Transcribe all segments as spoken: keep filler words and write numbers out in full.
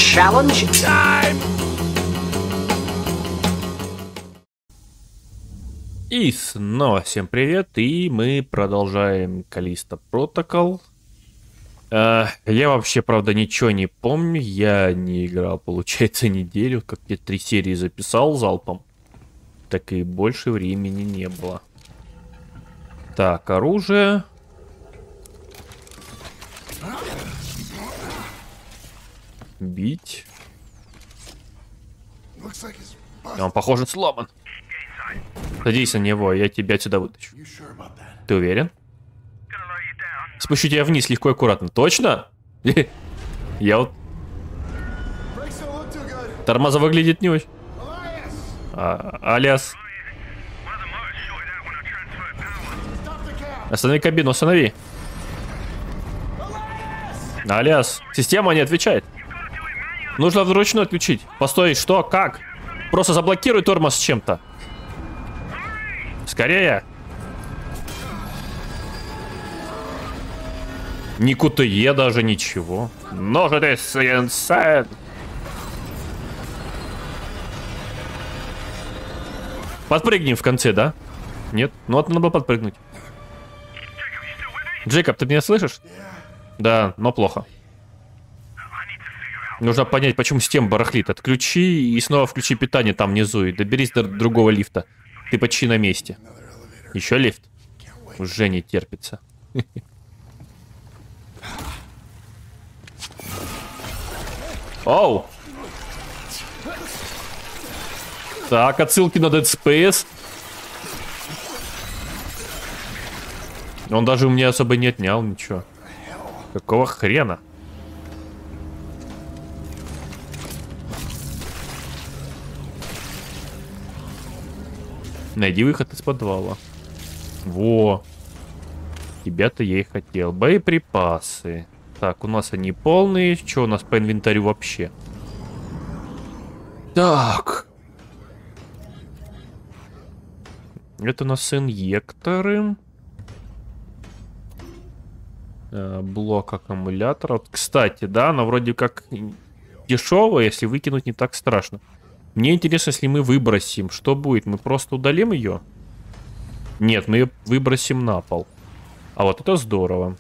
challenge time! И снова всем привет, и мы продолжаем Callisto Protocol. Uh, я вообще, правда, ничего не помню, я не играл, получается, неделю, как я три серии записал залпом, так и больше времени не было. Так, оружие. Бить. Он, похоже, сломан. Садись на него, я тебя отсюда вытащу. Ты уверен? Спущу тебя вниз легко и аккуратно. Точно? Я вот... Тормоза выглядит не очень. А, Алиас. Останови кабину, останови. Алиас, система не отвечает. Нужно вручную отключить. Постой, что? Как? Просто заблокируй тормоз чем-то. Скорее. Ни КУТЕ даже, ничего. Ножи ты сын. Подпрыгнем в конце, да? Нет? Ну вот надо было подпрыгнуть. Джейкоб, ты меня слышишь? Да, но плохо. Нужно понять, почему система барахлит. Отключи и снова включи питание там внизу. И доберись до другого лифта. Ты почти на месте. Еще лифт? Уже не терпится. Оу! Так, отсылки на Dead Space. Он даже у меня особо не отнял ничего. Какого хрена? Найди выход из подвала. Во. Тебя-то я и хотел. Боеприпасы. Так, у нас они полные. Что у нас по инвентарю вообще? Так. Это у нас инъекторы. А, блок аккумуляторов. Кстати, да, она вроде как дешевая, если выкинуть не так страшно. Мне интересно, если мы выбросим, что будет? Мы просто удалим ее? Нет, мы ее выбросим на пол. А вот это здорово.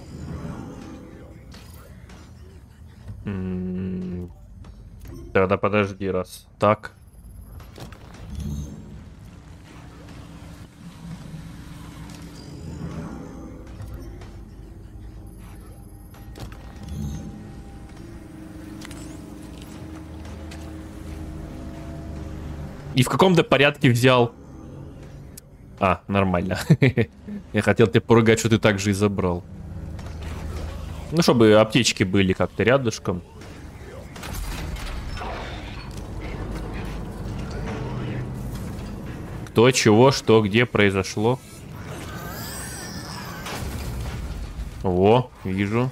М-м-м. Тогда подожди раз. Так. И в каком-то порядке взял. А, нормально. Я хотел тебя поругать, что ты так же и забрал. Ну, чтобы аптечки были как-то рядышком. Кто, чего, что, где произошло. Во, вижу.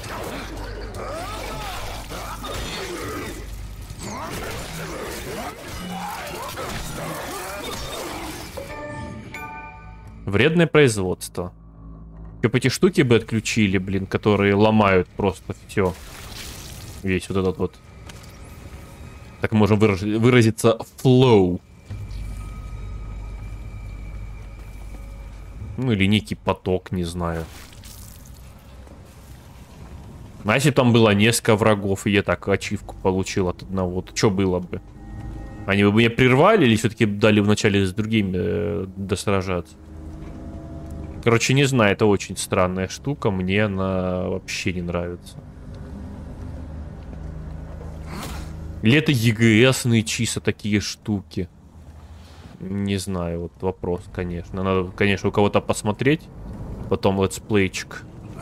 Вредное производство. Чтоб эти штуки бы отключили, блин, которые ломают просто все. Весь вот этот вот. Так можем выраж... выразиться flow. Ну или некий поток, не знаю. А если там было несколько врагов, и я так ачивку получил от одного, то что было бы? Они бы меня прервали или все-таки дали вначале с другими э, досражаться? Короче, не знаю, это очень странная штука, мне она вообще не нравится. Или это ЕГСные чисто такие штуки? Не знаю, вот вопрос, конечно. Надо, конечно, у кого-то посмотреть, потом летсплейчик.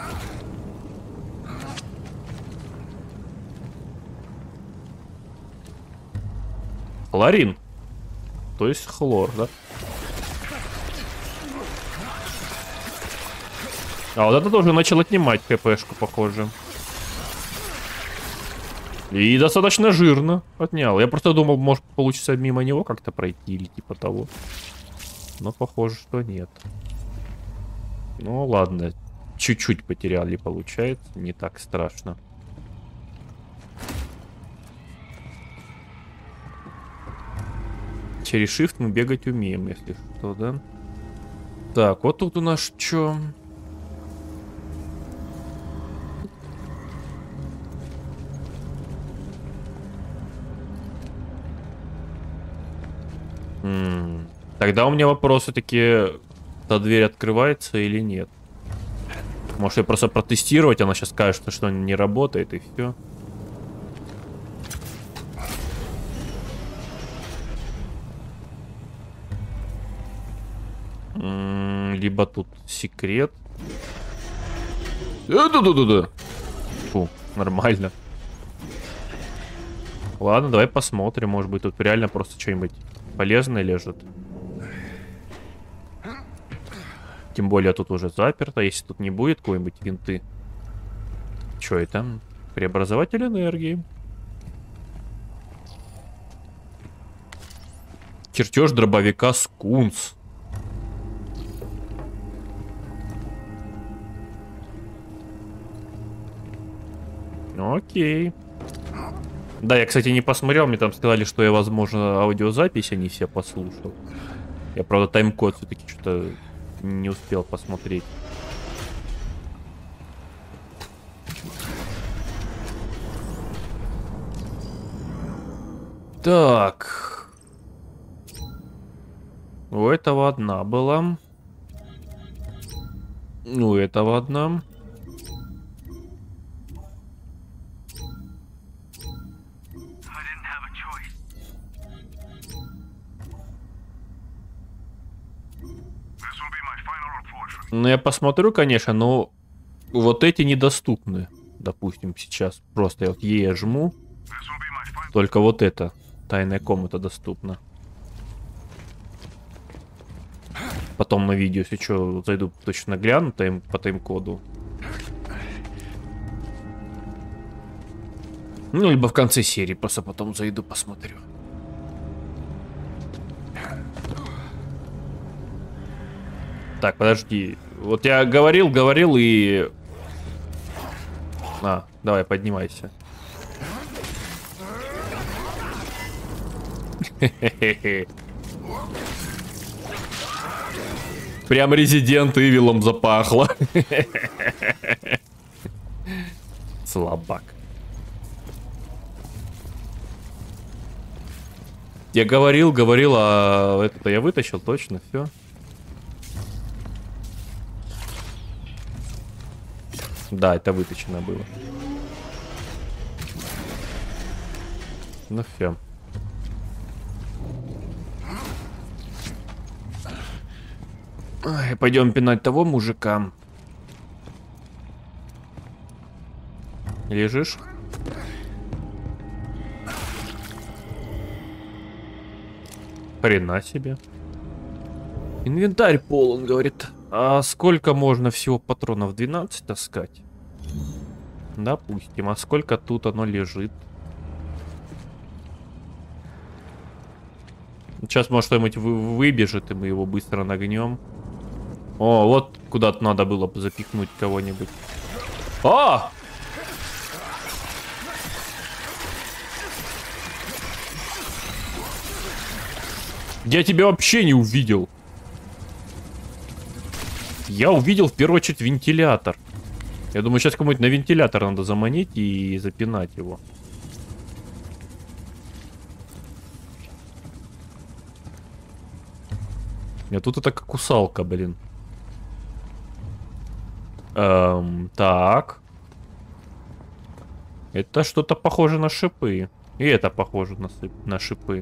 Хлорин. То есть хлор, да? А вот это тоже начал отнимать КПшку, похоже. И достаточно жирно отнял. Я просто думал, может получится мимо него как-то пройти или типа того. Но похоже, что нет. Ну ладно. Чуть-чуть потеряли, получается. Не так страшно. через Shift мы бегать умеем, если что, да? Так, вот тут у нас что? М-м. Тогда у меня вопросы такие, та дверь открывается или нет? Может, я просто протестировать, она сейчас скажет, что не работает, и все. Либо тут секрет. Да-да-да-да. Фу, нормально. Ладно, давай посмотрим. Может быть, тут реально просто что-нибудь полезное лежит. Тем более тут уже заперто. Если тут не будет какой-нибудь винты. Что это? Преобразователь энергии. Чертеж дробовика Скунс. Окей. Да, я, кстати, не посмотрел. Мне там сказали, что я, возможно, аудиозапись не все послушал. Я, правда, тайм-код все-таки что-то не успел посмотреть. Так. У этого одна была. У этого одна. Ну, я посмотрю, конечно, но вот эти недоступны. Допустим, сейчас просто я вот Е жму. Только вот это, тайная комната, доступна. Потом на видео, если что, зайду точно гляну тайм, по тайм-коду. Ну, либо в конце серии просто потом зайду, посмотрю. Так, подожди. Вот я говорил, говорил и... А, давай, поднимайся. Прям Резидент Ивилом запахло. Слабак. Я говорил, говорил, а это я вытащил, точно, все. Да, это вытащено было. Ну все. Пойдем пинать того мужика. Лежишь? Хрена себе. Инвентарь полон, говорит. А сколько можно всего патронов? двенадцать таскать? Допустим. А сколько тут оно лежит? Сейчас, может, что-нибудь вы выбежит, и мы его быстро нагнем. О, вот куда-то надо было бы запихнуть кого-нибудь. А! Я тебя вообще не увидел. Я увидел в первую очередь вентилятор. Я думаю, сейчас кому-нибудь на вентилятор надо заманить и запинать его. А тут это как кусалка, блин. Эм, так. Это что-то похоже на шипы. И это похоже на, на шипы.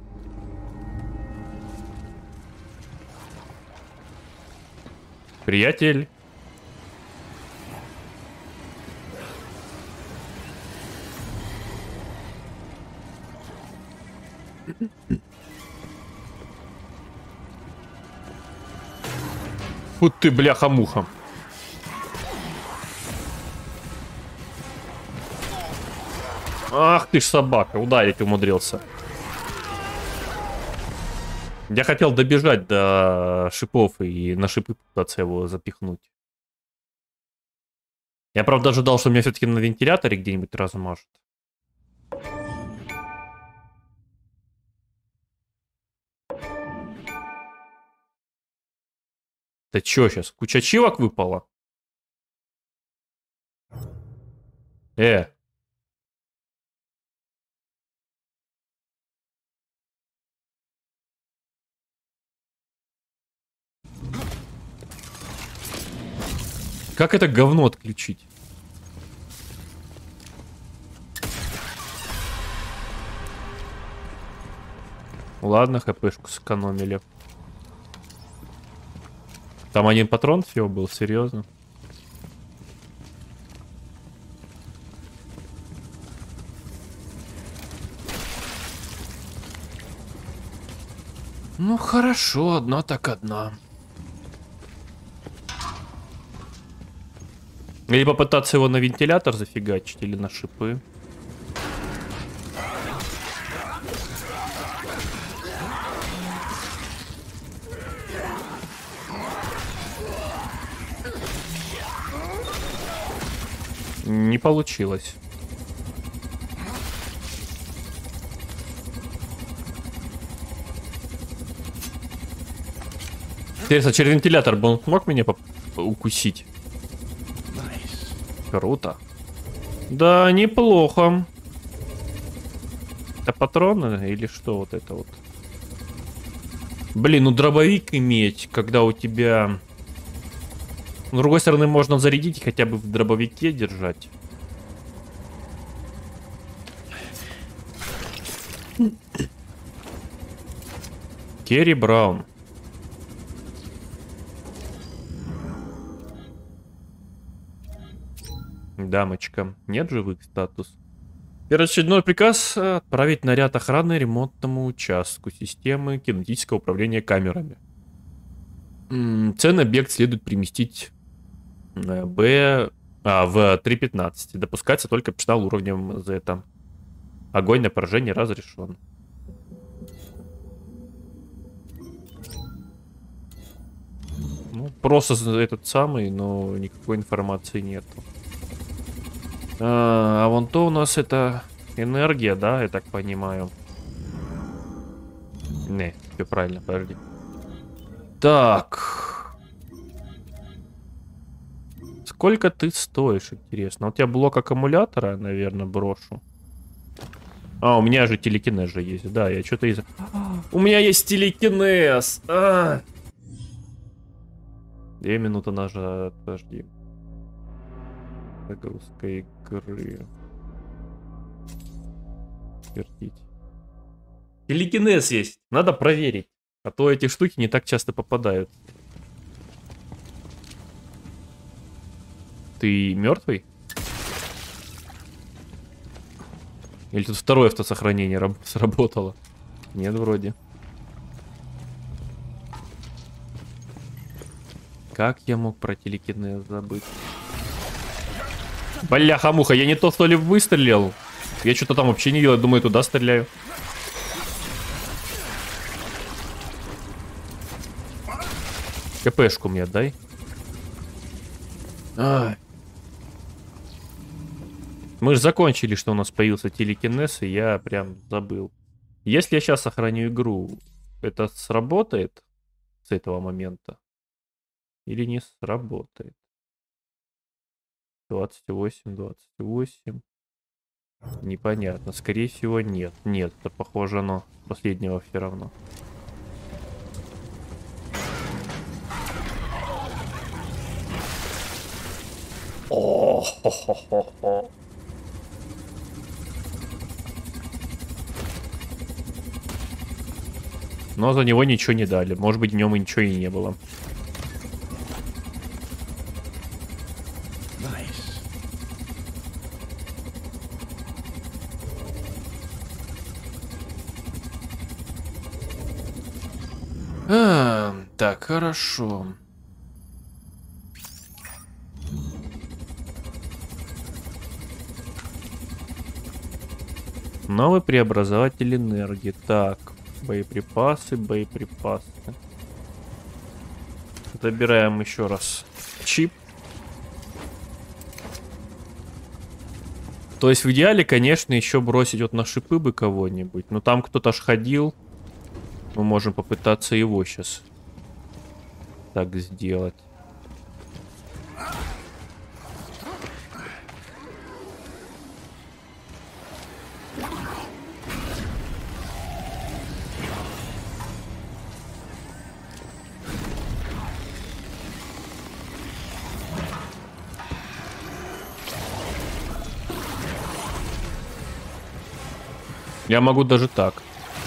Приятель. Вот ты, бляха-муха. Ах ты ж собака, ударить умудрился. Я хотел добежать до шипов и на шипы пытаться его запихнуть. Я, правда, ожидал, что меня все-таки на вентиляторе где-нибудь размажет. Да чё сейчас? Куча чивок выпала? Э. Как это говно отключить? Ладно, хпшку сэкономили. Там один патрон всего был, серьезно. Ну хорошо, одна так одна. Или попытаться его на вентилятор зафигачить, или на шипы. Не получилось. Интересно, через вентилятор бы он смог меня укусить? Круто. Да, неплохо. Это патроны или что вот это вот? Блин, ну дробовик иметь, когда у тебя... С другой стороны, можно зарядить и хотя бы в дробовике держать. Керри Браун. Дамочка. Нет живых статус. Первоочередной приказ отправить наряд охраны ремонтному участку системы кинетического управления камерами. Ценный объект следует переместить Б а, в три пятнадцать. Допускается только персонал уровнем Z. Огонь на поражение разрешен. Ну, просто этот самый, но никакой информации нету. А, а вон то у нас это энергия, да, я так понимаю. Не, все правильно, подожди. Так. Сколько ты стоишь, интересно? У тебя блок аккумулятора, наверное, брошу. А, у меня же телекинез же есть. Да, я что-то из... У меня есть телекинез! А! Две минуты назад, подожди. Загрузка игры. Вертить. Телекинез есть. Надо проверить. А то эти штуки не так часто попадают. Ты мертвый? Или тут второе автосохранение сработало? Нет, вроде. Как я мог про телекинез забыть? Бляха-муха, я не то что ли выстрелил? Я что-то там вообще не видел, думаю, туда стреляю. КПшку мне отдай. Ай. Мы же закончили, что у нас появился телекинез, и я прям забыл. Если я сейчас сохраню игру, это сработает с этого момента? Или не сработает? двадцать восемь, двадцать восемь. Непонятно. Скорее всего, нет. Нет, это похоже на последнего все равно. О, хо хо хо хо. Но за него ничего не дали. Может быть, в нем и ничего и не было. А, так, хорошо. Новый преобразователь энергии. Так, боеприпасы, боеприпасы. Забираем еще раз чип. То есть в идеале, конечно, еще бросить вот на шипы бы кого-нибудь. Но там кто-то аж ходил. Мы можем попытаться его сейчас так сделать. Я могу даже так.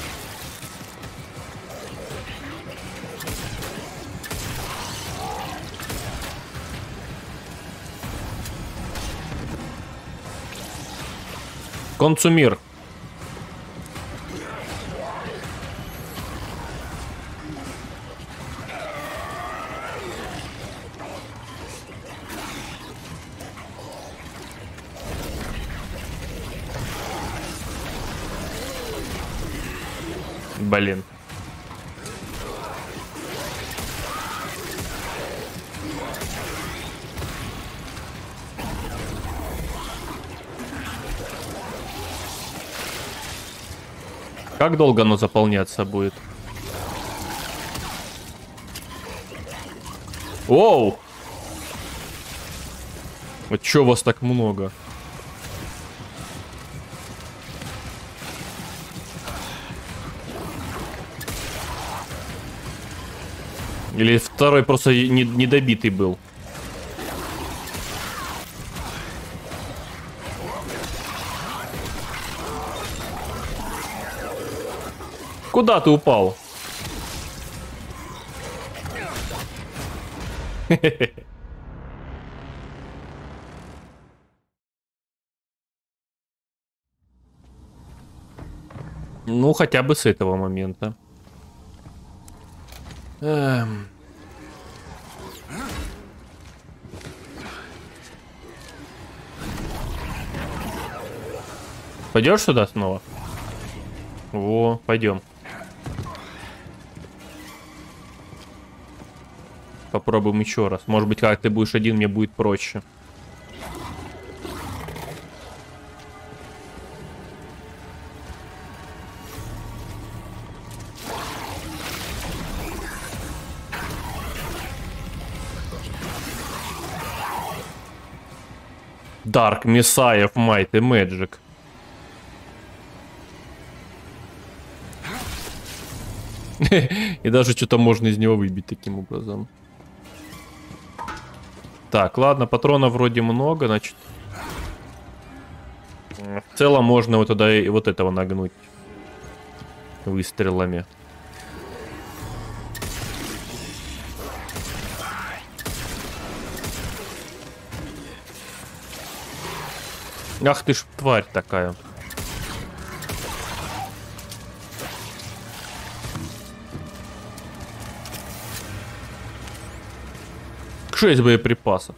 Консумир. Блин. Как долго оно заполняться будет? Оу! Вот чё вас так много? Или второй просто не, недобитый был? Куда ты упал? Ну, хотя бы с этого момента. Эм. Пойдешь сюда снова? Во, пойдем. Попробуем еще раз. Может быть, как ты будешь один, мне будет проще. Dark Messiah of Might and Magic. И даже что-то можно из него выбить таким образом. Так, ладно, патронов вроде много, значит. В целом можно вот туда и вот этого нагнуть. Выстрелами. Ах ты ж тварь такая. Шесть боеприпасов.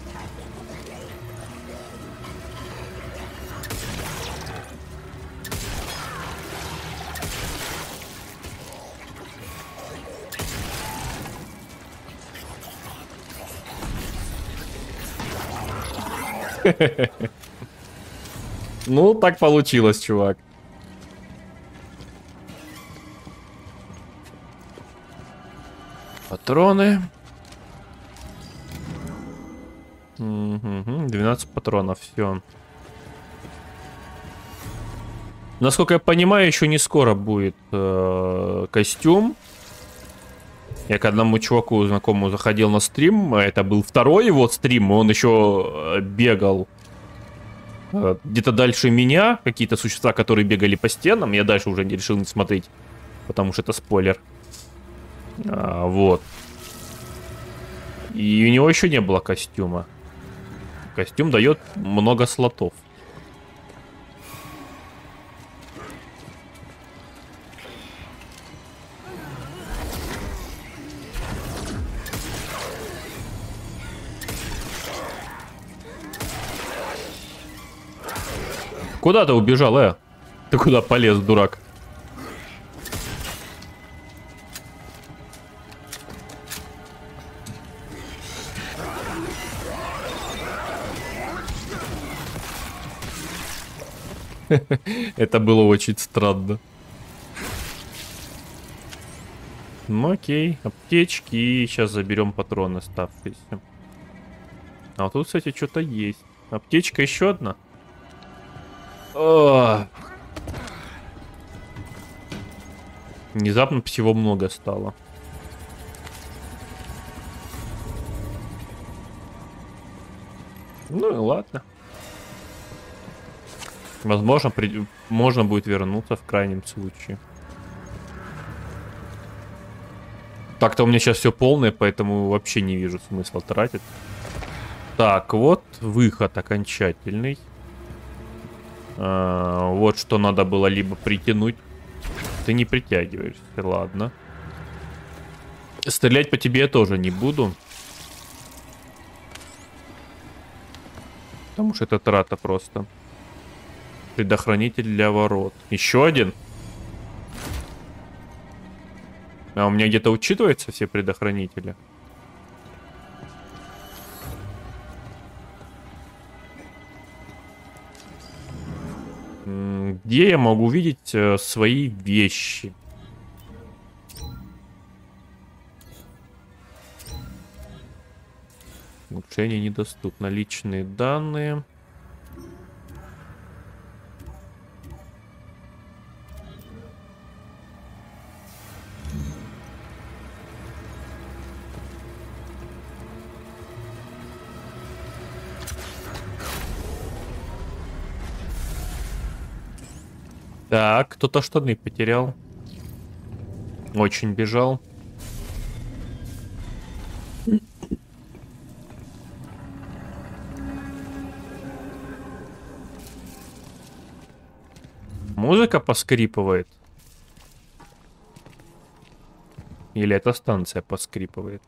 Ну, так получилось, чувак. Патроны. двенадцать патронов, все. Насколько я понимаю, еще не скоро будет э, костюм. Я к одному чуваку знакомому заходил на стрим. Это был второй его стрим. Он еще бегал э, где-то дальше меня. Какие-то существа, которые бегали по стенам. Я дальше уже не решил не смотреть, потому что это спойлер. А, вот. И у него еще не было костюма. Костюм дает много слотов. Куда ты убежал, э? Ты куда полез, дурак? Это было очень странно. Ну окей, аптечки, и сейчас заберем патроны оставшиеся. А вот тут, кстати, что-то есть. Аптечка еще одна. О! Внезапно всего много стало. Ну и ладно. Возможно, при... можно будет вернуться в крайнем случае. Так-то у меня сейчас все полное, поэтому вообще не вижу смысла тратить. Так, вот выход окончательный. А, вот что надо было либо притянуть. Ты не притягиваешься, ладно. Стрелять по тебе я тоже не буду. Потому что это трата просто. Предохранитель для ворот. Еще один. А у меня где-то учитываются все предохранители? Где я могу увидеть э, свои вещи? Улучшение недоступно. Личные данные. Так, кто-то штаны потерял. Очень бежал. Музыка поскрипывает. Или эта станция поскрипывает?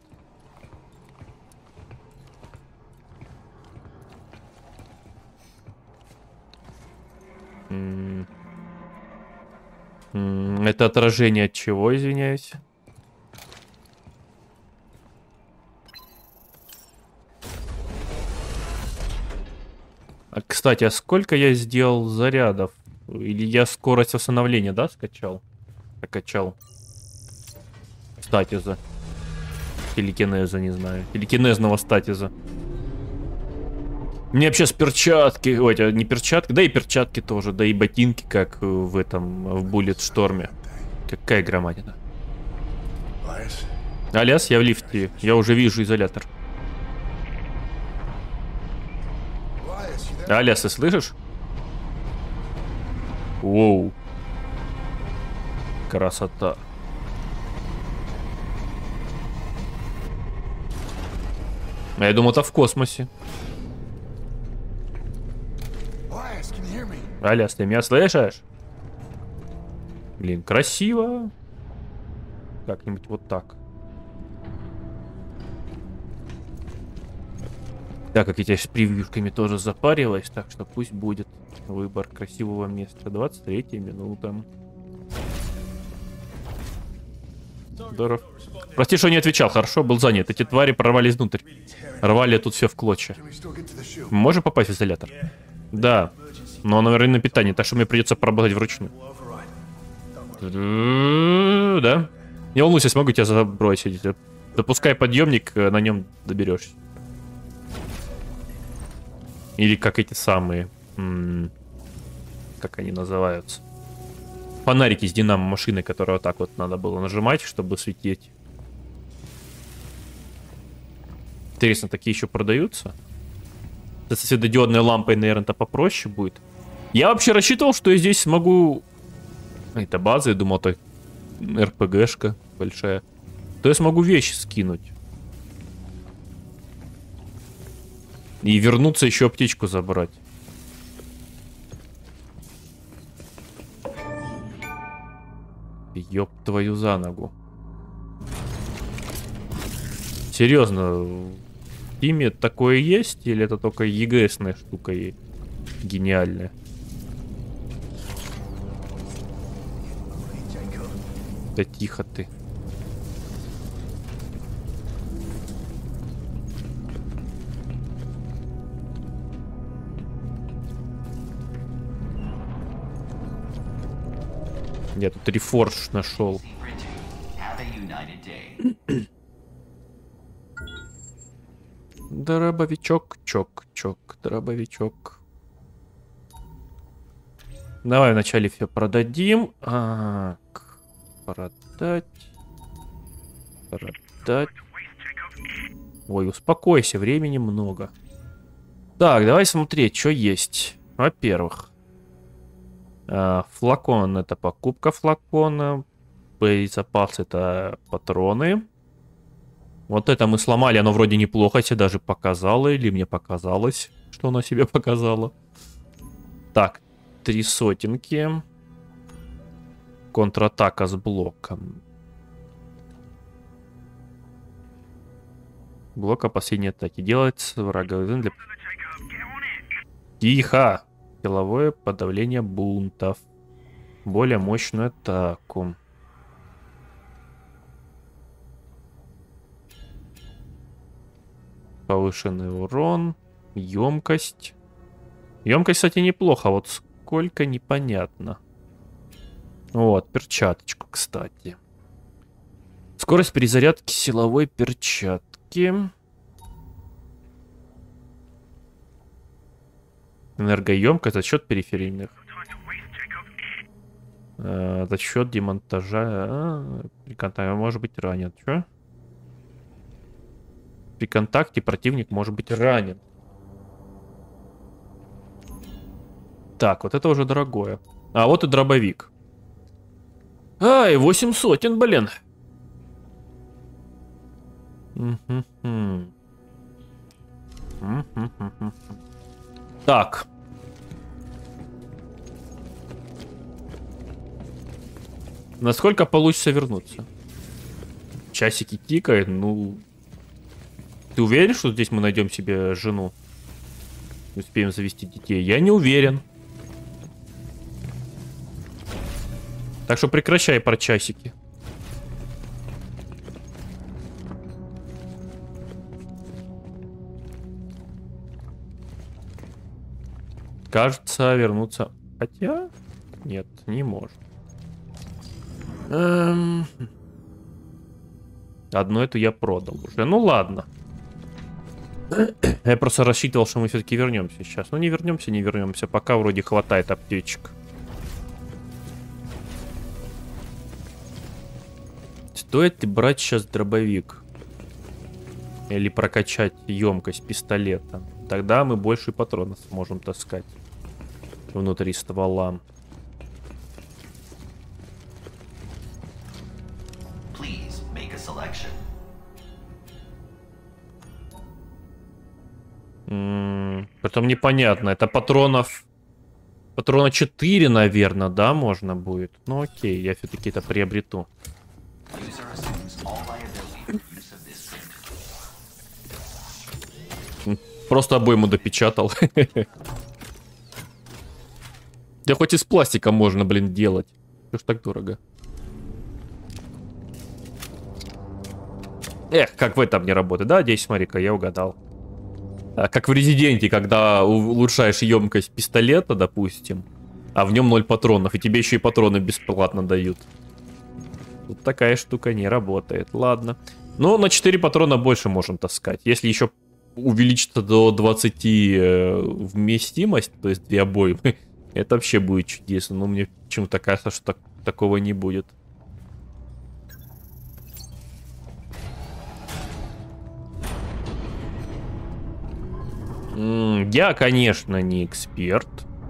М-м- м-м, это отражение от чего, извиняюсь? А, кстати, а сколько я сделал зарядов? Или я скорость восстановления, да, скачал? Прокачал. Статиза. Телекинеза, не знаю. Телекинезного статиза. Мне вообще с перчатки, ой, не перчатки, да и перчатки тоже, да и ботинки, как в этом, в Буллетшторме. Какая громадина. Аляс, я в лифте, я уже вижу изолятор. Аляс, ты слышишь? Воу. Красота. А я думал, это в космосе. Аляс, ты меня слышишь? Блин, красиво. Как-нибудь вот так. Так, как я теперь с превьюшками тоже запарилась, так что пусть будет выбор красивого места. двадцать третья минута. Здорово. Прости, что не отвечал. Хорошо, был занят. Эти твари прорвались внутрь. Рвали тут все в клочья. Можем попасть в изолятор? Да. Но он, наверное, на питании, так что мне придется поработать вручную. Да. Не волнуйся, смогу тебя забросить. Запускай подъемник, на нем доберешься. Или как эти самые... М -м, как они называются? Фонарики с динамо-машиной, которые вот так вот надо было нажимать, чтобы светить. Интересно, такие еще продаются? С светодиодной лампой, наверное-то попроще будет. Я вообще рассчитывал, что я здесь смогу... Это база, я думал, это эр пэ гэшка большая. То я смогу вещи скинуть. И вернуться еще аптечку забрать. Ёб твою за ногу. Серьезно, в Steam такое есть? Или это только и джи эсная штука и гениальная? Да тихо ты. Я тут рефорж нашел. Дробовичок, чок, чок, дробовичок. Давай вначале все продадим. А, продать. Продать. Ой, успокойся, времени много. Так, давай смотреть, что есть. Во-первых, флакон — это покупка флакона. Боезапас — это патроны. Вот это мы сломали, оно вроде неплохо себе даже показало. Или мне показалось, что оно себе показало. Так, три сотенки. Контратака с блоком. Блока последней атаки. Делать врага для... Тихо! Силовое подавление бунтов. Более мощную атаку. Повышенный урон. Емкость. Емкость, кстати, неплохо. Вот сколько, непонятно. Вот, перчаточку, кстати. Скорость перезарядки силовой перчатки. Энергоемкость за счет периферийных. Э, за счет демонтажа. А, при контакте может быть ранен. Чё? При контакте противник может быть ранен. Так, вот это уже дорогое. А, вот и дробовик. Ай, восемь сотен, блин. Так. Насколько получится вернуться? Часики тикают, ну... Ты уверен, что здесь мы найдем себе жену? Успеем завести детей? Я не уверен. Так что прекращай про часики. Кажется, вернуться... Хотя... Нет, не может. Эм... Одну эту я продал уже. Ну ладно. Я просто рассчитывал, что мы все-таки вернемся сейчас. Ну не вернемся, не вернемся. Пока вроде хватает аптечек. Стоит ли брать сейчас дробовик? Или прокачать емкость пистолета? Тогда мы больше патронов сможем таскать внутри ствола. М-м, потом непонятно. Это патронов... Патрона четыре, наверное, да, можно будет? Ну окей, я все-таки это приобрету. Просто обойму допечатал. Да хоть из пластика можно, блин, делать. Что ж так дорого? Эх, как в этом не работает. Да, здесь, смотри-ка, я угадал. А, как в Резиденте, когда улучшаешь емкость пистолета, допустим, а в нем ноль патронов, и тебе еще и патроны бесплатно дают. Тут такая штука не работает. Ладно. Ну, на четыре патрона больше можем таскать. Если еще увеличится до двадцати э, вместимость, то есть две обоймы, это вообще будет чудесно. Но мне почему-то кажется, что так, такого не будет. М-м, я, конечно, не эксперт.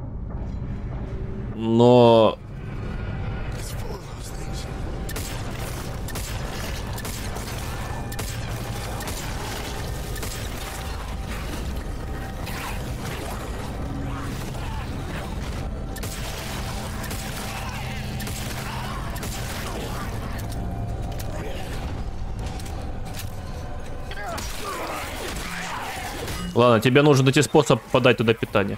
Но... Ладно, тебе нужен найти способ подать туда питание.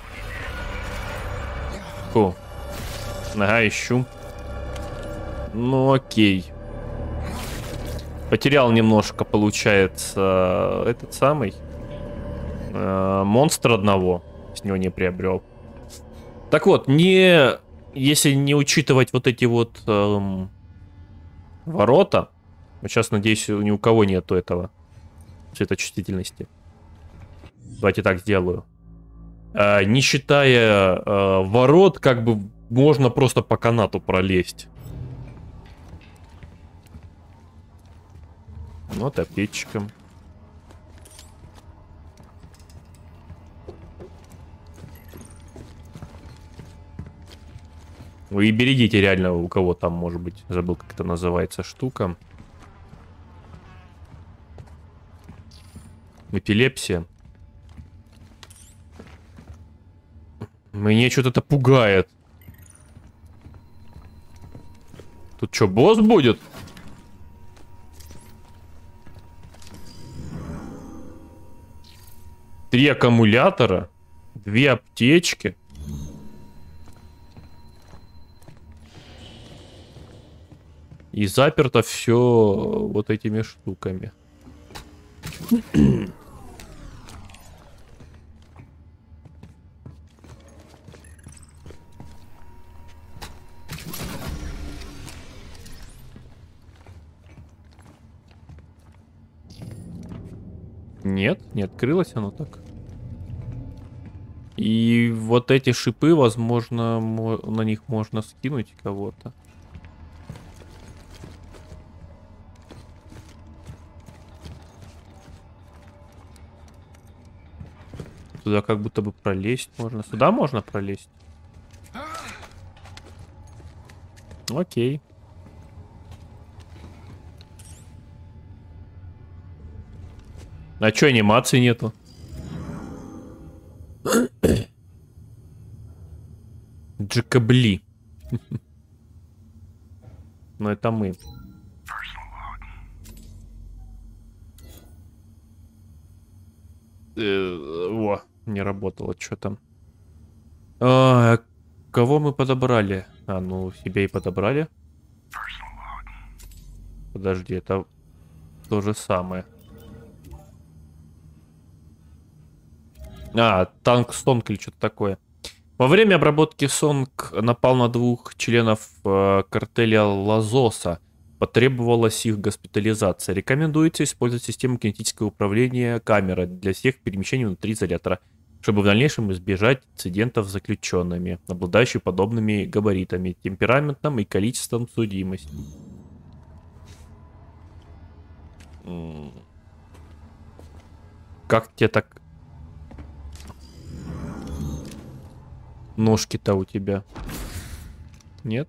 Фу. Ага, ищу. Ну, окей. Потерял немножко, получается, этот самый э, монстр одного. С него не приобрел. Так вот, не... Если не учитывать вот эти вот эм, ворота, Сейчас, надеюсь, ни у кого нету этого цветочувствительности. Давайте так сделаю. А, не считая а, ворот, как бы можно просто по канату пролезть. Вот аптечком. Вы и берегите реально, у кого там, может быть, забыл, как это называется, штука. Эпилепсия. Мне что-то это пугает. Тут что, босс будет? Три аккумулятора, две аптечки. И заперто все вот этими штуками. Нет, не открылось оно так. И вот эти шипы, возможно, на них можно скинуть кого-то. Туда как будто бы пролезть можно. Сюда можно пролезть? Окей. А чё, анимации нету? Джекобли. Но это мы. О, не работало, что там. А, кого мы подобрали? А, ну, себя и подобрали. Подожди, это то же самое. А, танк Сонг или что-то такое. Во время обработки Сонг напал на двух членов э, картеля Лазоса. Потребовалась их госпитализация. Рекомендуется использовать систему кинетического управления камерой для всех перемещений внутри изолятора, чтобы в дальнейшем избежать инцидентов с заключенными, обладающими подобными габаритами, темпераментом и количеством судимости. Как тебе так... Ножки-то у тебя? Нет?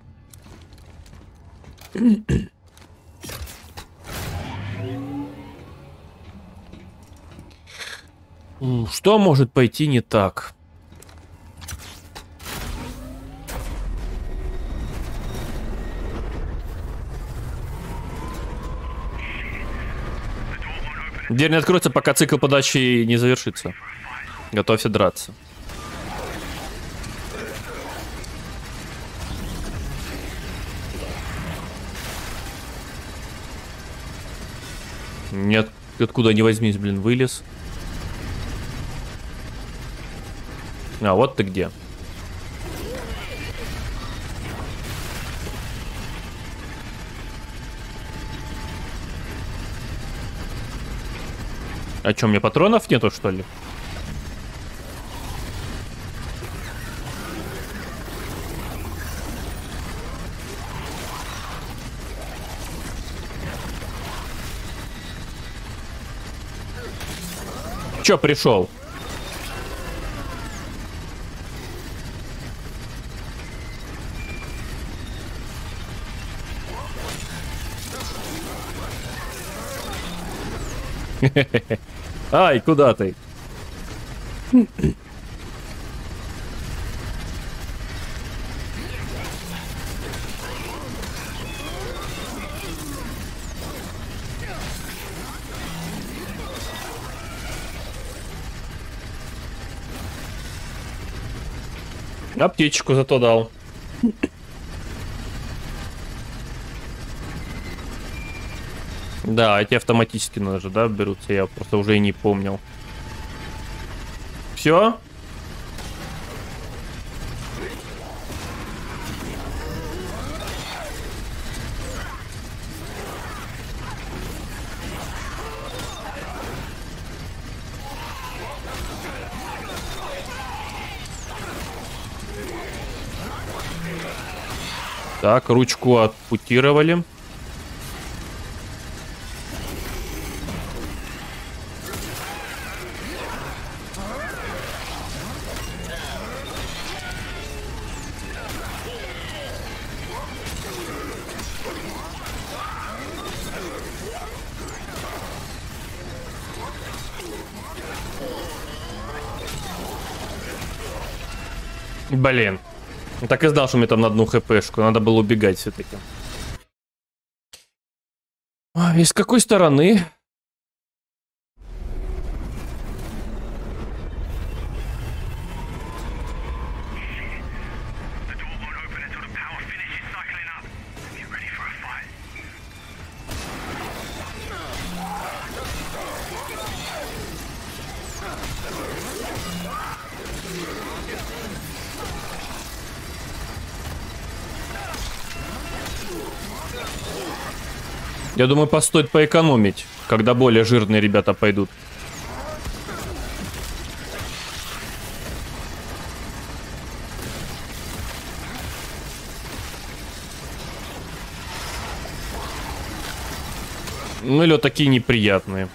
Что может пойти не так? Дверь не откроется, пока цикл подачи не завершится. Готовься драться. Нет, откуда ни возьмись, блин, вылез. А, вот ты где. А чё, мне патронов нету, что ли? Чё пришел? Ай, куда ты? Аптечку зато дал. Да, эти автоматически даже, да, берутся. Я просто уже и не помнил. Все? Так, ручку отпутировали. Блин. Так и знал, что мне там на одну хпшку. Надо было убегать все-таки. А, и с какой стороны? Я думаю, постоит поэкономить, когда более жирные ребята пойдут. Ну или вот такие неприятные.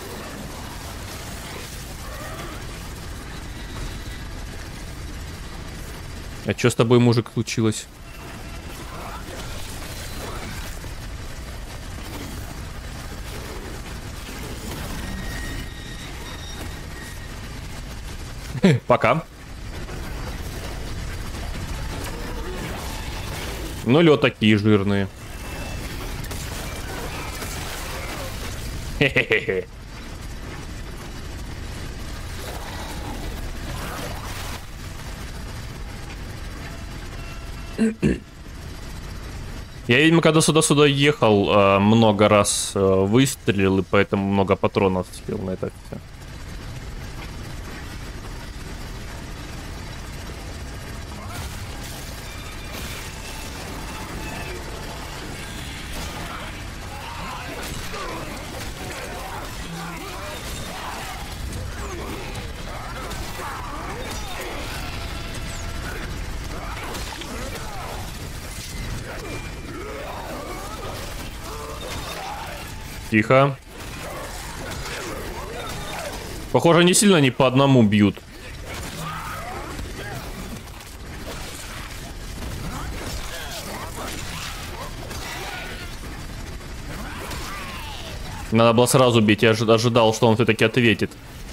А что с тобой, мужик, случилось? Пока. Ну или вот такие жирные. Хе-хе-хе. Я, видимо, когда сюда-сюда ехал, много раз выстрелил, и поэтому много патронов успел на это все. Тихо. Похоже, не сильно они по одному бьют. Надо было сразу бить, я ожидал, что он все-таки ответит.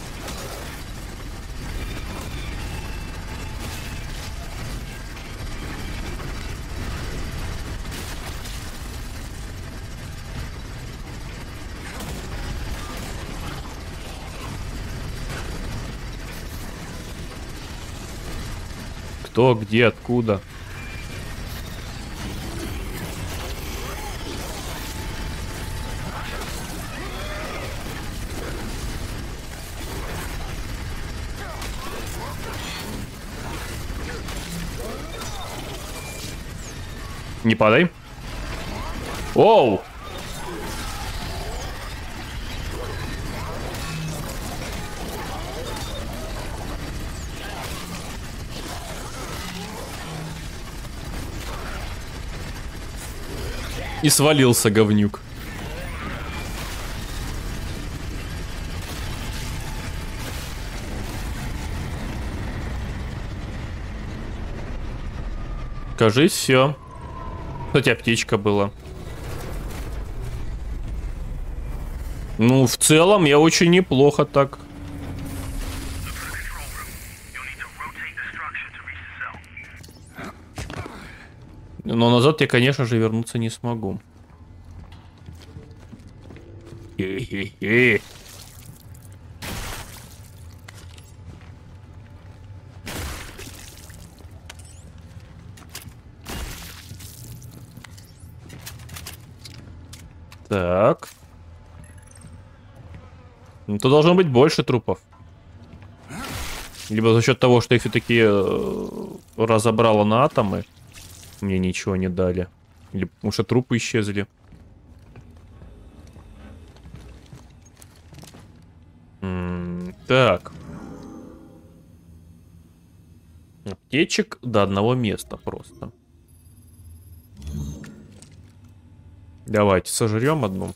Кто, где, откуда? Не падай. Оу! И свалился говнюк. Кажись, все. Кстати, аптечка была. Ну, в целом, я очень неплохо так. Но назад я, конечно же, вернуться не смогу. Хе-хе-хе. Так. Ну, то должно быть больше трупов. Либо за счет того, что их все-таки э, разобрало на атомы, мне ничего не дали. Или потому что трупы исчезли. М-м, так. Аптечек до одного места просто. Давайте сожрем одну.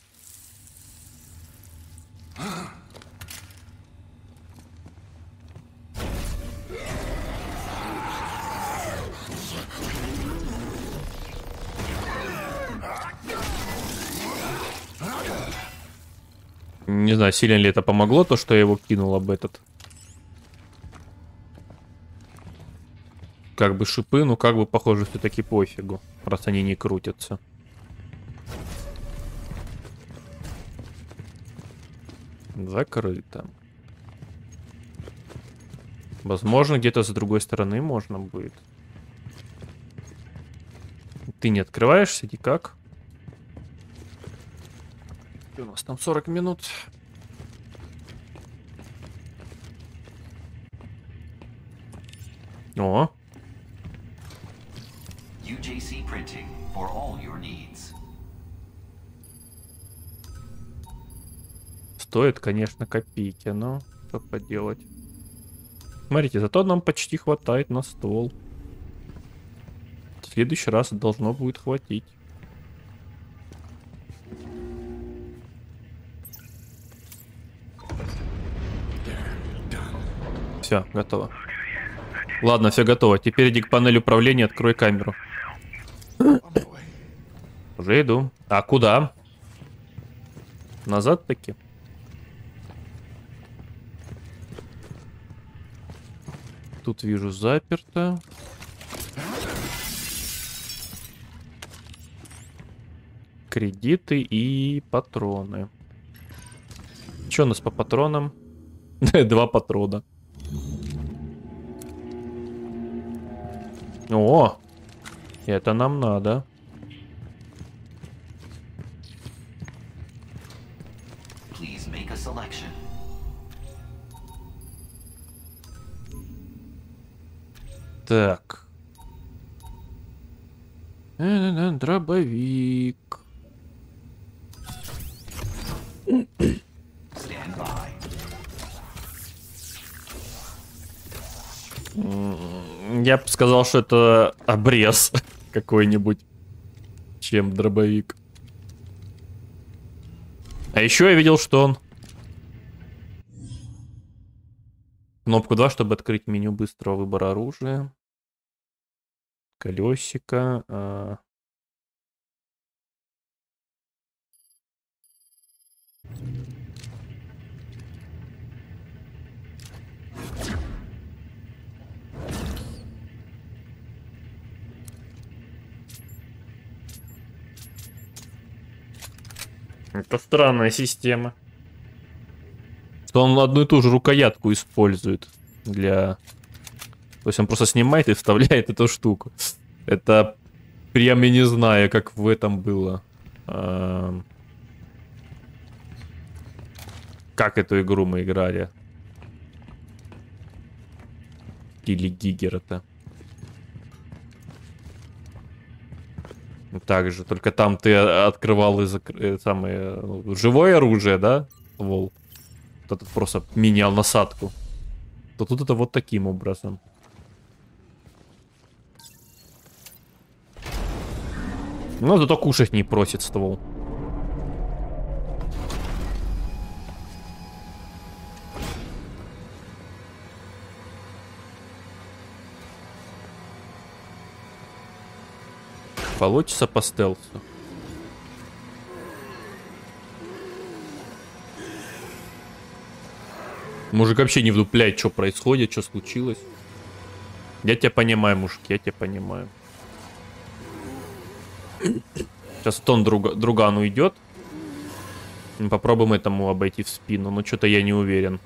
Не знаю, сильно ли это помогло, то, что я его кинул об этот. Как бы шипы, но как бы, похоже, все-таки пофигу, раз они не крутятся. Закрыто. Возможно, где-то с другой стороны можно будет. Ты не открываешься никак? У нас там сорок минут. О. ю джей си Printing for all your needs. Стоит, конечно, копейки, но что поделать. Смотрите, зато нам почти хватает на стол. В следующий раз должно будет хватить. Все, готово. Ладно, все готово. Теперь иди к панели управления, открой камеру. Уже иду. А куда? Назад таки? Тут вижу заперто. Кредиты и патроны. Что у нас по патронам? Два патрона. О, это нам надо. Please make a selection. Так. Э-э-э, дробовик. Stand by. Я бы сказал, что это обрез какой-нибудь, чем дробовик. А еще я видел, что он... Кнопку два, чтобы открыть меню быстрого выбора оружия. Колесико. А... Это странная система. Что он одну и ту же рукоятку использует для... То есть он просто снимает и вставляет эту штуку. Это прям я не знаю, как в этом было. А... Как эту игру мы играли? Или Гигера-то. Так же, только там ты открывал и закры... самое ну, живое оружие, да? Вол. Вот этот просто менял насадку. То тут это вот таким образом. Ну, зато кушать не просит ствол. Получится по стелсу. Мужик вообще не вдупляет, что происходит, что случилось. Я тебя понимаю, мужик, я тебя понимаю. Сейчас вот он друга, друган уйдет. Попробуем этому обойти в спину, но что-то я не уверен.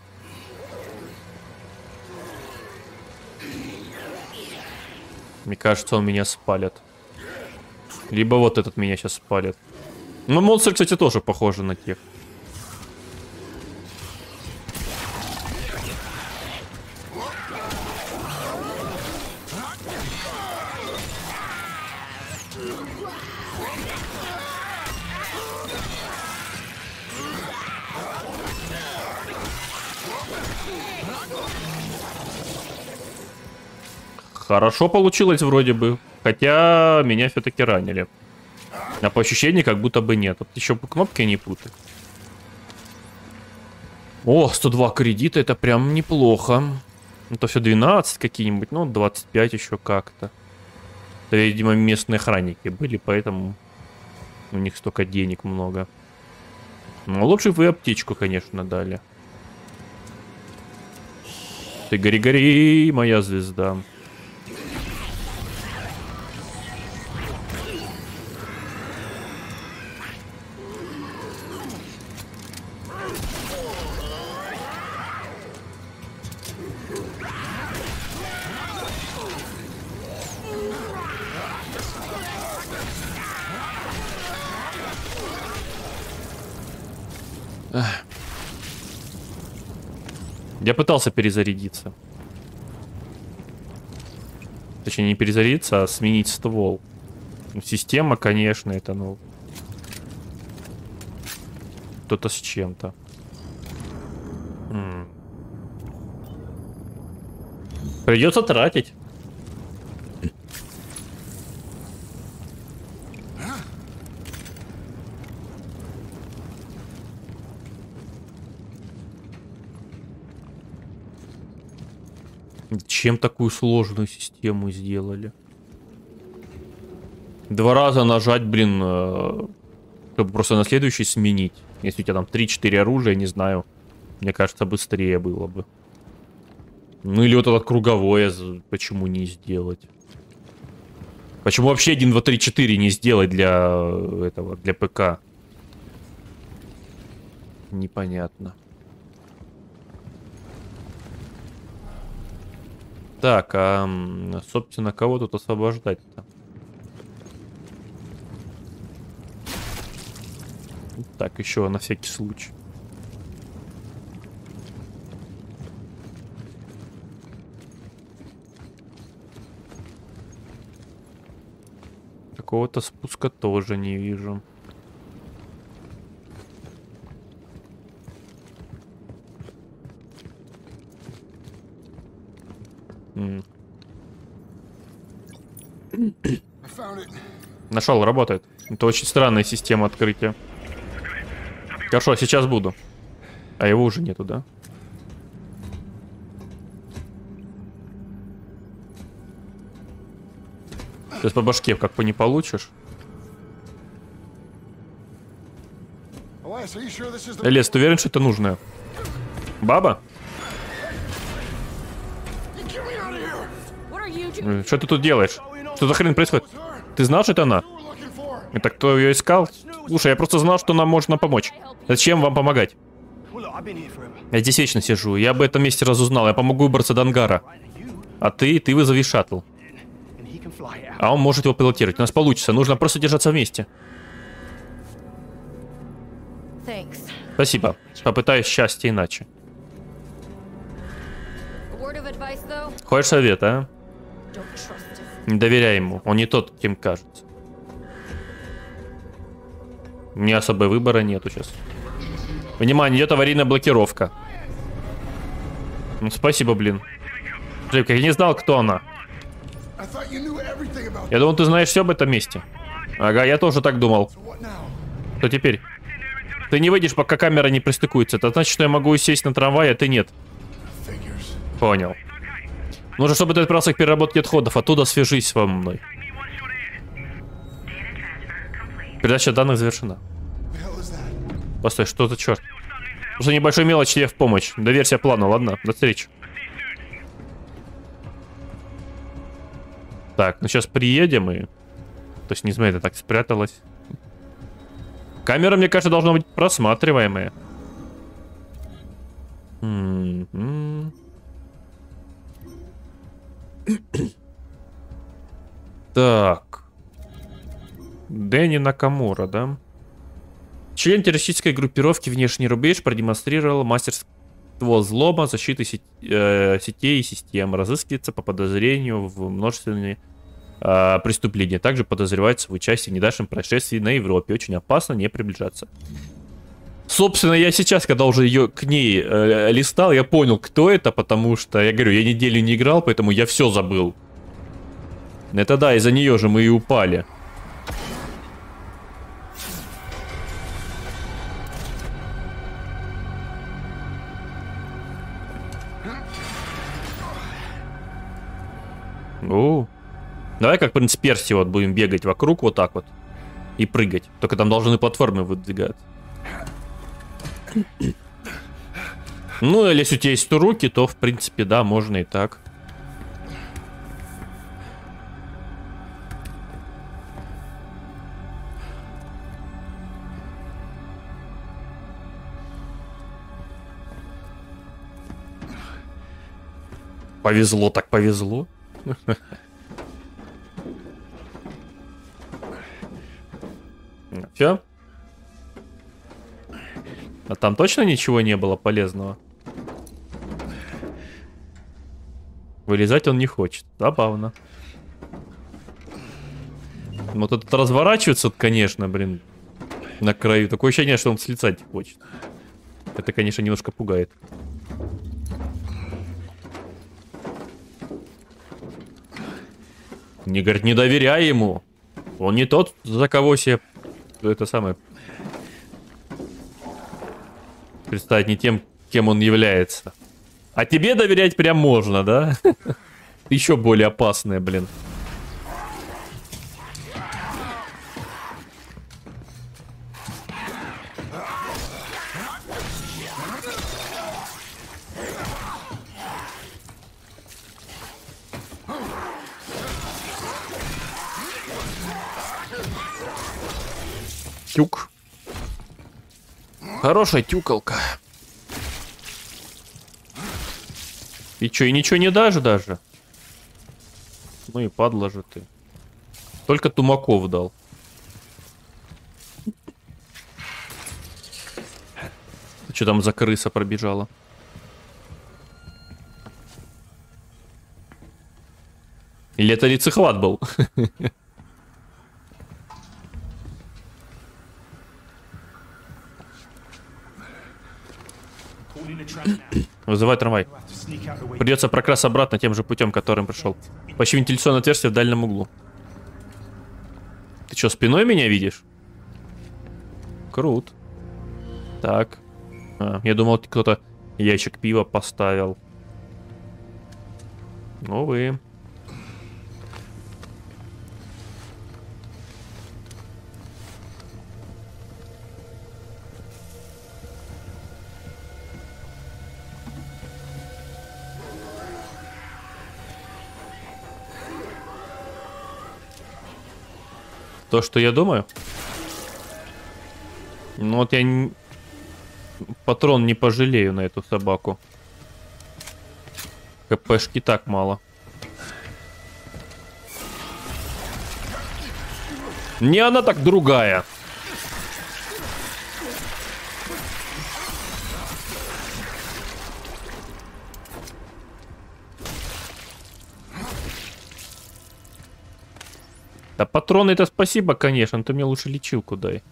Мне кажется, он меня спалит. Либо вот этот меня сейчас спалит. Ну, монстры, кстати, тоже похожи на тех. Хорошо получилось вроде бы. Хотя меня все-таки ранили. А по ощущению, как будто бы нет. Вот еще кнопки не путай. О, сто два кредита, это прям неплохо. Это все двенадцать какие-нибудь, ну двадцать пять еще как-то. Это, видимо, местные охранники были, поэтому у них столько денег много. Ну, лучше бы аптечку, конечно, дали. Ты гори-гори, моя звезда. Я пытался перезарядиться. Точнее, не перезарядиться, а сменить ствол. Система, конечно, это, ну... Кто-то с чем-то. М-м. Придется тратить. Чем такую сложную систему сделали? Два раза нажать, блин, чтобы просто на следующий сменить. Если у тебя там три-четыре оружия, не знаю. Мне кажется, быстрее было бы. Ну или вот это круговое, почему не сделать? Почему вообще один, два, три, четыре не сделать для этого, для ПК? Непонятно. Так, а, собственно, кого тут освобождать-то? Так, еще на всякий случай. Какого-то спуска тоже не вижу. М. Нашел, работает. Это очень странная система открытия. Хорошо, сейчас буду. А его уже нету, да? Сейчас по башке как бы не получишь. Элес, ты уверен, что это нужное? Баба? Что ты тут делаешь? Что за хрень происходит? Ты знал, что это она? Это кто ее искал? Слушай, я просто знал, что нам можно помочь. Зачем вам помогать? Я здесь вечно сижу. Я об этом месте разузнал. Я помогу выбраться до ангара. А ты, ты вызови шаттл. А он может его пилотировать. У нас получится. Нужно просто держаться вместе. Спасибо. Попытаюсь счастья иначе. Хочешь совета, а? Не доверяй ему. Он не тот, кем кажется. У меня особо выбора нету сейчас. Внимание, идет аварийная блокировка. Ну, спасибо, блин. Джейк, я не знал, кто она. Я думал, ты знаешь все об этом месте. Ага, я тоже так думал. Что теперь? Ты не выйдешь, пока камера не пристыкуется. Это значит, что я могу сесть на трамвай, а ты нет. Понял. Нужно, чтобы ты отправился к переработке отходов. Оттуда свяжись со мной. Передача данных завершена. Постой, что за черт? Уже небольшой мелочь тебе в помощь. Доверься плану, ладно? До встречи. Так, ну сейчас приедем и... То есть, не знаю, это так спряталась. Камера, мне кажется, должна быть просматриваемая. М-м-м. Так. Дэнни Накамура, да? Член террористической группировки «Внешний рубеж» продемонстрировал мастерство взлома, защиты сеть, э, сетей и систем. Разыскивается по подозрению в множественные э, преступления. Также подозревается в участии в недавнем происшествии на Европе. Очень опасно не приближаться. Собственно, я сейчас, когда уже ее к ней э, листал, я понял, кто это, потому что, я говорю, я неделю не играл, поэтому я все забыл. Это да, из-за нее же мы и упали. О, давай как принц Персии вот будем бегать вокруг вот так вот и прыгать. Только там должны платформы выдвигаться. Ну, или если у тебя есть руки, то в принципе, да, можно и так. Повезло так повезло. Все? А там точно ничего не было полезного? Вылезать он не хочет. Забавно. Вот этот разворачивается, конечно, блин, на краю. Такое ощущение, что он слицать хочет. Это, конечно, немножко пугает. Не, говорит, не доверяй ему. Он не тот, за кого себе это самое представить, не тем, кем он является. А тебе доверять прям можно, да? Еще более опасное, блин. Тюк. Хорошая тюкалка. И чё, и ничего не дашь даже? Ну и падла же ты. Только тумаков дал. Что там за крыса пробежала? Или это лицехват был? Вызывай трамвай. Придется прокрасться обратно тем же путем, которым пришел. Поищи вентиляционное отверстие в дальнем углу. Ты что, спиной меня видишь? Крут. Так. А, я думал, кто-то ящик пива поставил. Увы. То, что я думаю? Ну вот я не... патрон не пожалею на эту собаку. КПшки так мало. Не она, так другая. Да патроны это спасибо, конечно, ты мне лучше лечилку дай.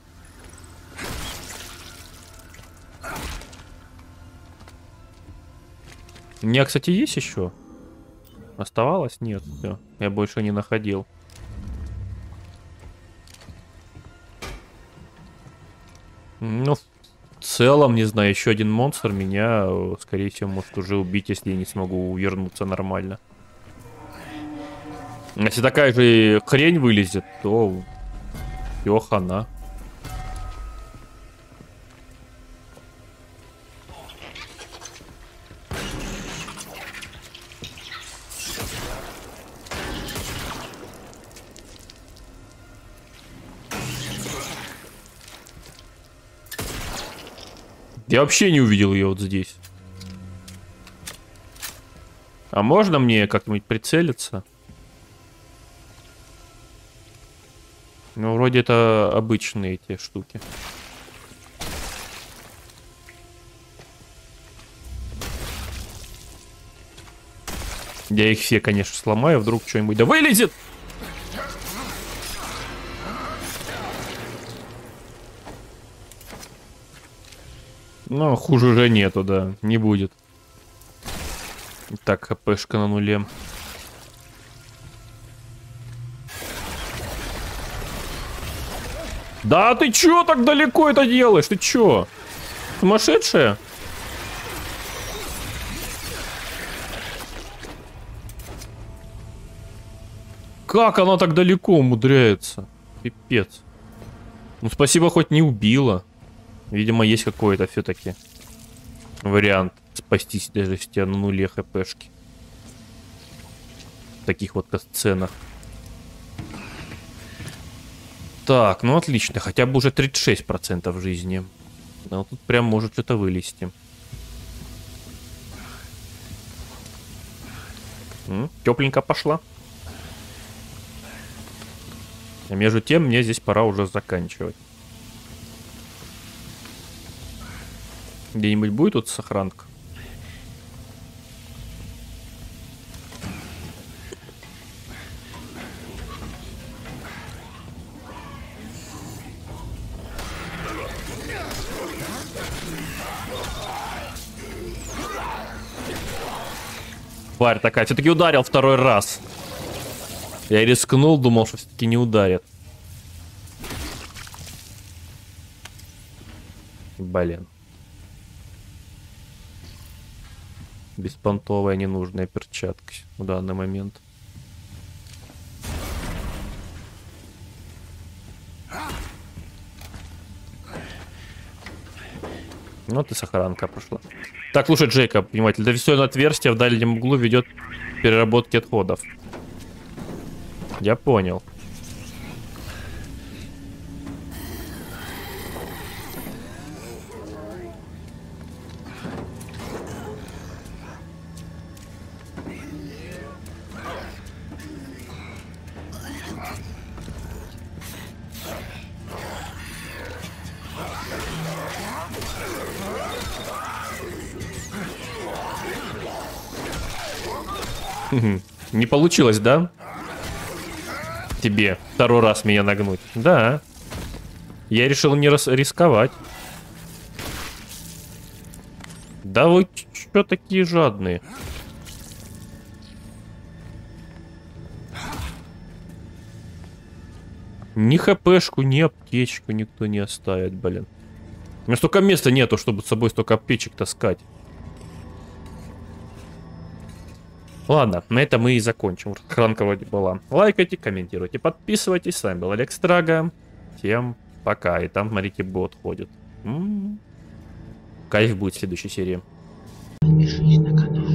У меня, кстати, есть еще? Оставалось? Нет, все. Я больше не находил. Ну, в целом, не знаю, еще один монстр меня, скорее всего, может уже убить, если я не смогу увернуться нормально. Если такая же хрень вылезет, то всё, хана. Я вообще не увидел ее вот здесь. А можно мне как-нибудь прицелиться? Ну, вроде это обычные эти штуки. Я их все, конечно, сломаю, вдруг что-нибудь да вылезет! Ну, хуже уже нету, да, не будет. Так, хпшка на нуле. Да ты чё так далеко это делаешь? Ты чё? Сумасшедшая? Как она так далеко умудряется? Пипец. Ну спасибо, хоть не убила. Видимо, есть какой-то все-таки вариант спастись, даже если у тебя на нуле хпшки. В таких вот сценах. Так, ну отлично. Хотя бы уже тридцать шесть процентов жизни. Ну, тут прям может что-то вылезти. М, тепленько пошла. А между тем, мне здесь пора уже заканчивать. Где-нибудь будет тут сохранка? Тварь такая, все-таки ударил второй раз. Я рискнул, думал, что все-таки не ударит. Блин. Беспонтовая ненужная перчатка в данный момент. Ну, ты сохранка прошла. Так, слушай, Джейкоб, внимательно. Довесённое отверстие в дальнем углу ведет к переработке отходов. Я понял. Не получилось, да? Тебе второй раз меня нагнуть. Да. Я решил не рисковать. Да вы что такие жадные? Ни хпшку, ни аптечку никто не оставит, блин. У меня столько места нету, чтобы с собой столько аптечек таскать. Ладно, на этом мы и закончим. Хранка вроде была. Лайкайте, комментируйте, подписывайтесь. С вами был Алекс Трага. Всем пока. И там, смотрите, бот ходит. М-м-м. Кайф будет в следующей серии. Подпишись на канал.